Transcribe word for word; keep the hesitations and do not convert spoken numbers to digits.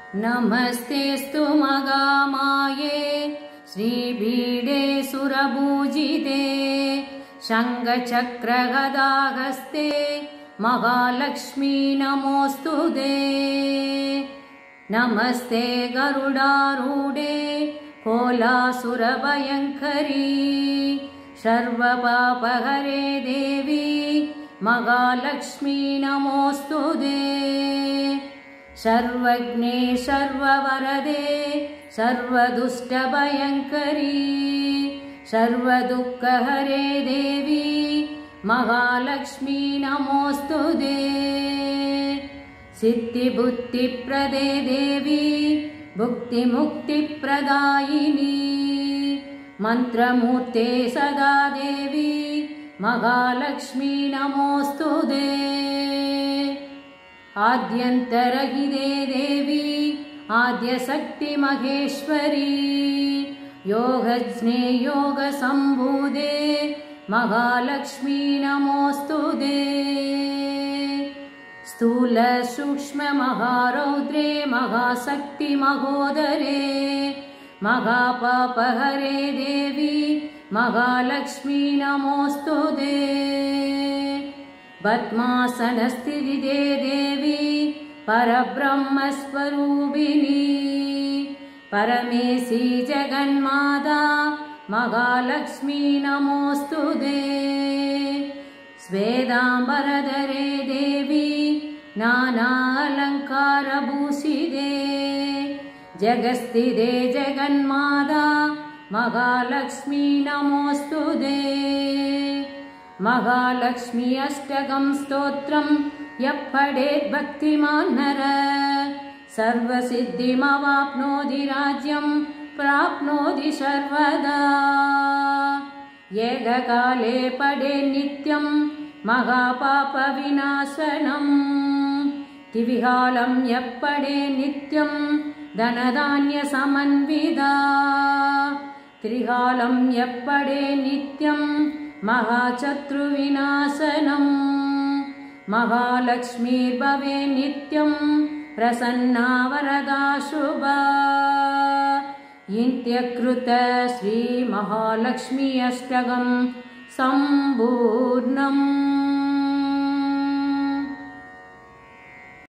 नमस्तेऽस्तु महामाये श्रीपीठे सुरपूजिते शङ्खचक्रगदाहस्ते महालक्ष्मी नमोऽस्तुते। नमस्ते गरुडारूढे कोलासुरभयङ्करी सर्वपापहरे देवी महालक्ष्मी नमोऽस्तुते। सर्वज्ञे सर्ववरदे सर्वदुष्टभयङ्करी सर्वदुःखहरे देवी महालक्ष्मी नमोऽस्तुते। सिद्धिबुद्धिप्रदे देवी भुक्तिमुक्तिप्रदायिनी मन्त्रमूर्ते सदा देवी महालक्ष्मी नमोऽस्तुते। आद्यन्तरहिते देवी आद्यशक्ति महेश्वरी योगज्ञे योगसम्भूते महालक्ष्मी नमोऽस्तुते। स्थूल सूक्ष्म महारौद्रे महाशक्ति महोदरे महापापहरे देवी महालक्ष्मी नमोऽस्तुते। पद्मासनस्थिते देवी परब्रह्मस्वरूपिणी परमेशी जगन्माता महालक्ष्मी नमोऽस्तुते। श्वेताम्बरधरे देवी नानालङ्कारभूषिते जगत्स्थिते जगन्माता महालक्ष्मी नमोऽस्तुते। महालक्ष्मी अष्टकं स्तोत्रं यः पठेत् भक्तिमान् नरः सर्वसिद्धिमवाप्नोति राज्यं प्राप्नोति सर्वदा। एककाले पठेत् नित्यं महापापविनाशनम् त्रिविहालं यः पठेत् नित्यं धनधान्यसमन्विता त्रिकालं यः पठेत् नित्यं महाशत्रुविनाशनम् महालक्ष्मीर्भवेत् नित्यं प्रसन्ना वरदा शुभा। इत्यकृत श्री महालक्ष्मी अष्टकं सम्पूर्णम्।